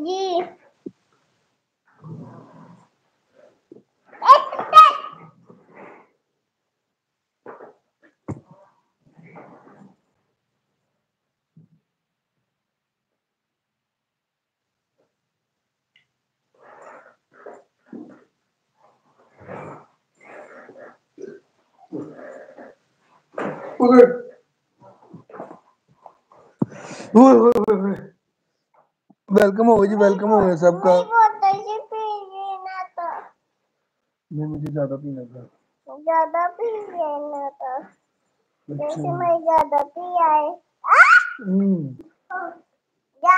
जी welcome हो गया जी, welcome हो गया सबका। नहीं मुझे ज्यादा पीना था। ज्यादा पी लेना था। अच्छा। जैसे मैं ज्यादा पी आए। जा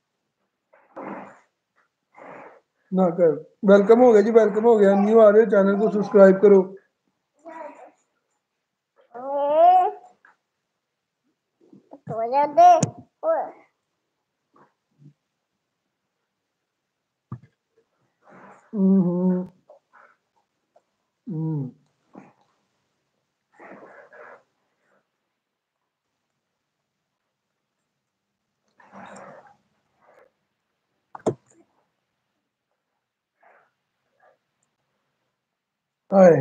ना कर। वेलकम हो गया जी, वेलकम हो गया। न्यू आ रहे हो चैनल को सब्सक्राइब करो। तो जा दे हाय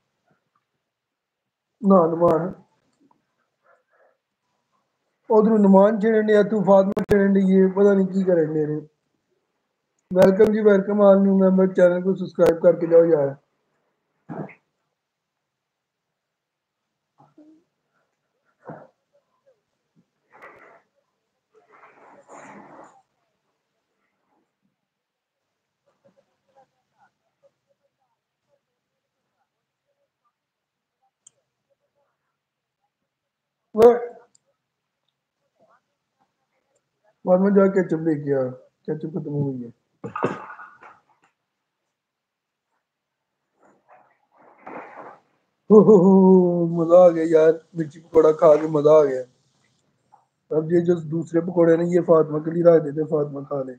ना नुमान उधर नुमान छेड़न या तू फातिमा छेड़न ये पता नहीं की करें मेरे। वेलकम जी, welcome all new member. Channel को सब्सक्राइब करके जाओ यार। बाद में जाके केचप लेके आ, केचप खत्म हो गई है। मजा आ गया यार, मिर्ची पकौड़ा खा के मजा आ गया। अब ये जो दूसरे पकौड़े ने ये फातिमा के लिए रख देते, फातिमा खा ले।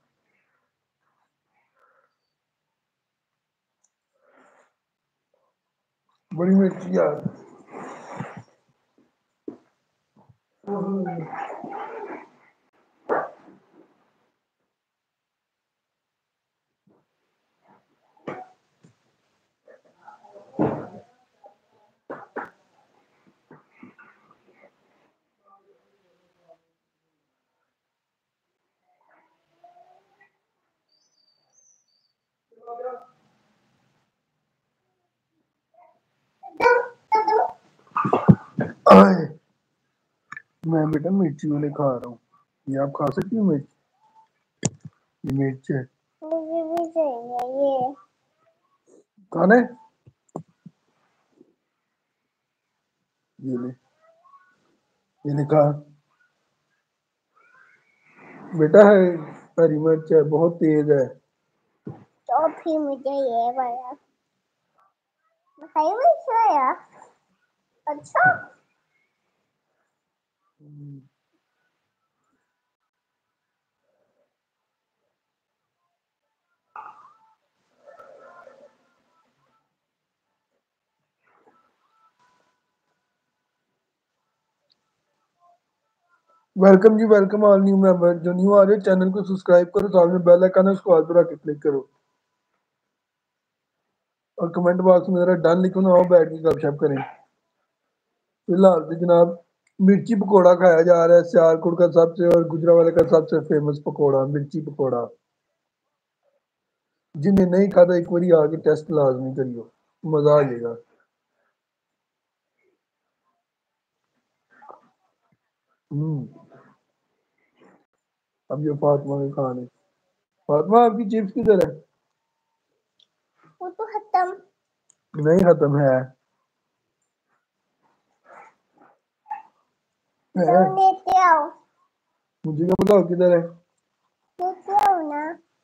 बड़ी मिर्ची यार। आए, मैं बेटा मिर्ची वाले खा रहा हूँ। ये आप खा सकती हो मिर्च? ये मिर्च है। मुझे भी चाहिए ये। खाना है? ये ले खा बेटा। है हरी मिर्च है, बहुत तेज है। तो फिर मुझे ये वाला सही में सोया। अच्छा वेलकम जी, वेलकम ऑल न्यू मेंबर। जो न्यू आ रहे हो चैनल को सब्सक्राइब करो, सामने बेल आइकन है उसको ऑल पर आके क्लिक करो और कमेंट बॉक्स में जरा डन लिखो ना, आओ बैठ के गपशप करें। फिलहाल तो जनाब मिर्ची पकौड़ा खाया जा रहा है, सियालकोट का सबसे और गुजरावाला का सबसे फेमस पकौड़ा मिर्ची पकौड़ा। जिन्हें नहीं खाता एक बार आके टेस्ट लाजमी करियो, मजा आ जाएगा। अब ये फातिमा के खाने। फातिमा आपकी चिप्स किधर है? वो तो खत्म। नहीं खत्म है। तो लेते आओ। मुझे क्या बताओ किधर है? लेते आओ ना।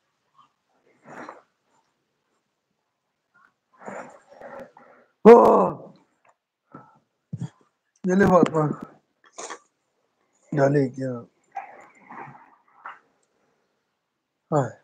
ये ले फातिमा, डाले क्या? हाँ